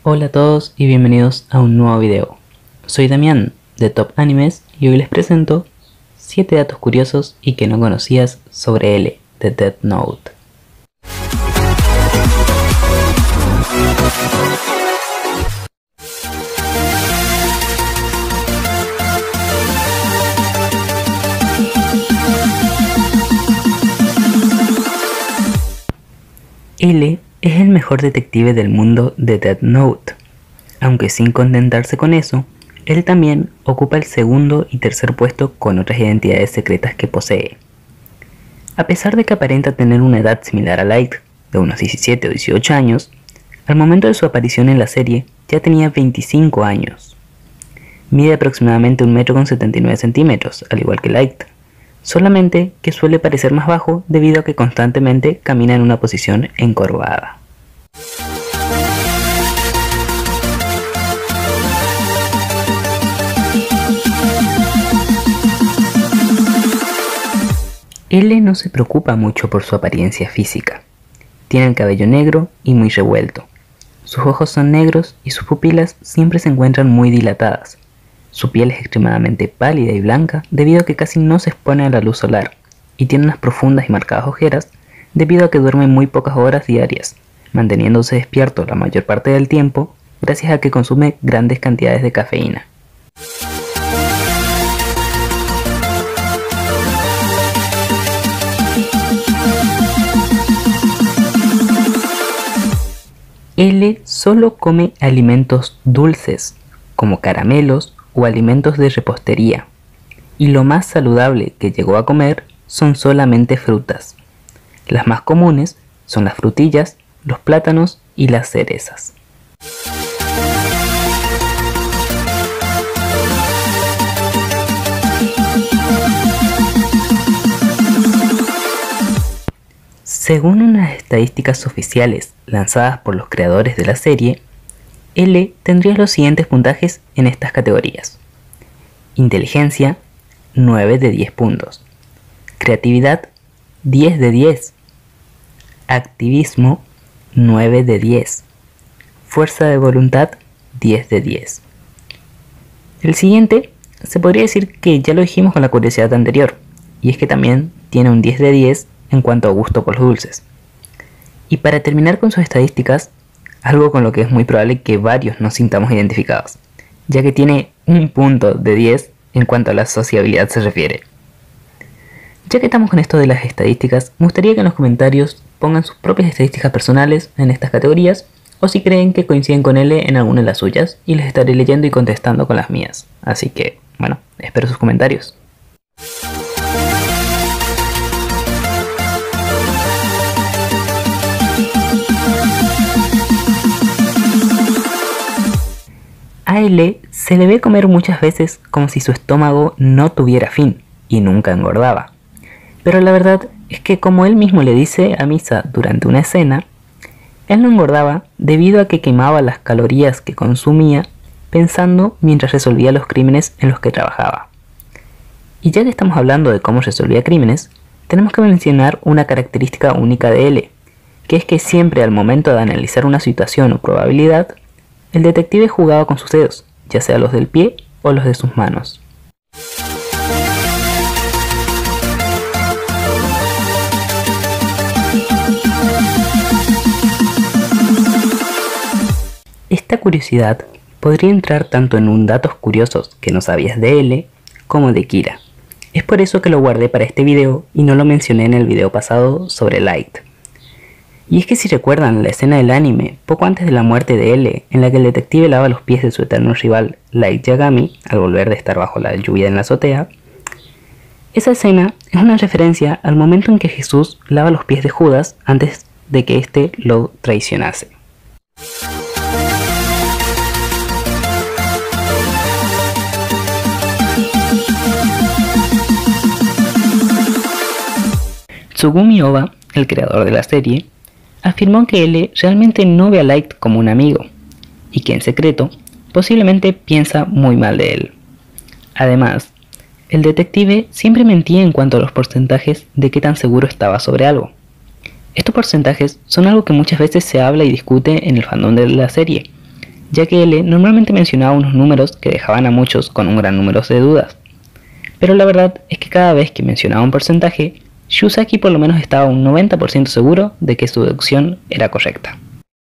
Hola a todos y bienvenidos a un nuevo video. Soy Damián de Top Animes y hoy les presento 7 datos curiosos y que no conocías sobre L de Death Note. L es el mejor detective del mundo de Death Note, aunque sin contentarse con eso, él también ocupa el segundo y tercer puesto con otras identidades secretas que posee. A pesar de que aparenta tener una edad similar a Light, de unos 17 o 18 años, al momento de su aparición en la serie ya tenía 25 años. Mide aproximadamente 1,79 m, al igual que Light, solamente que suele parecer más bajo debido a que constantemente camina en una posición encorvada. L no se preocupa mucho por su apariencia física. Tiene el cabello negro y muy revuelto. Sus ojos son negros y sus pupilas siempre se encuentran muy dilatadas. Su piel es extremadamente pálida y blanca debido a que casi no se expone a la luz solar y tiene unas profundas y marcadas ojeras debido a que duerme muy pocas horas diarias, manteniéndose despierto la mayor parte del tiempo gracias a que consume grandes cantidades de cafeína. L solo come alimentos dulces, como caramelos o alimentos de repostería, y lo más saludable que llegó a comer son solamente frutas. Las más comunes son las frutillas, los plátanos y las cerezas. Según unas estadísticas oficiales lanzadas por los creadores de la serie, L tendría los siguientes puntajes en estas categorías: inteligencia, 9 de 10 puntos; creatividad, 10 de 10; activismo, 9 de 10; fuerza de voluntad, 10 de 10. El siguiente se podría decir que ya lo dijimos con la curiosidad anterior, y es que también tiene un 10 de 10 en cuanto a gusto por los dulces. Y para terminar con sus estadísticas, algo con lo que es muy probable que varios nos sintamos identificados, ya que tiene un punto de 10 en cuanto a la sociabilidad se refiere. Ya que estamos con esto de las estadísticas, me gustaría que en los comentarios pongan sus propias estadísticas personales en estas categorías, o si creen que coinciden con L en alguna de las suyas, y les estaré leyendo y contestando con las mías. Así que, bueno, espero sus comentarios. A L se le ve comer muchas veces como si su estómago no tuviera fin y nunca engordaba. Pero la verdad es que, como él mismo le dice a Misa durante una escena, él no engordaba debido a que quemaba las calorías que consumía pensando mientras resolvía los crímenes en los que trabajaba. Y ya que estamos hablando de cómo resolvía crímenes, tenemos que mencionar una característica única de L, que es que siempre al momento de analizar una situación o probabilidad, el detective jugaba con sus dedos, ya sea los del pie o los de sus manos. Esta curiosidad podría entrar tanto en un datos curiosos que no sabías de L como de Kira. Es por eso que lo guardé para este video y no lo mencioné en el video pasado sobre Light. Y es que si recuerdan la escena del anime, poco antes de la muerte de L, en la que el detective lava los pies de su eterno rival Light Yagami, al volver de estar bajo la lluvia en la azotea, esa escena es una referencia al momento en que Jesús lava los pies de Judas antes de que éste lo traicionase. Tsugumi Ohba, el creador de la serie, afirmó que L realmente no ve a Light como un amigo, y que en secreto posiblemente piensa muy mal de él. Además, el detective siempre mentía en cuanto a los porcentajes de qué tan seguro estaba sobre algo. Estos porcentajes son algo que muchas veces se habla y discute en el fandom de la serie, ya que L normalmente mencionaba unos números que dejaban a muchos con un gran número de dudas. Pero la verdad es que cada vez que mencionaba un porcentaje, Yuzaki por lo menos estaba un 90% seguro de que su deducción era correcta.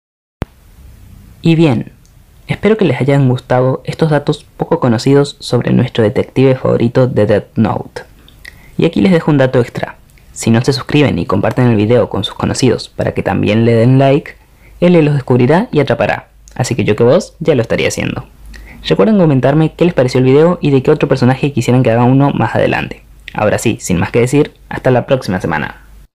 Y bien, espero que les hayan gustado estos datos poco conocidos sobre nuestro detective favorito de Death Note. Y aquí les dejo un dato extra. Si no se suscriben y comparten el video con sus conocidos para que también le den like, él los descubrirá y atrapará, así que yo que vos ya lo estaría haciendo. Recuerden comentarme qué les pareció el video y de qué otro personaje quisieran que haga uno más adelante. Ahora sí, sin más que decir, hasta la próxima semana.